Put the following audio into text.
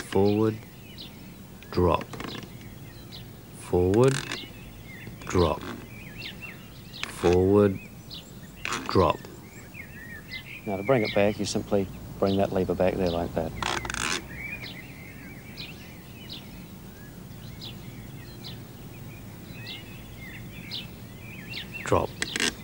forward, drop, forward, drop, forward, drop. Now to bring it back, you simply bring that lever back there like that. Drop.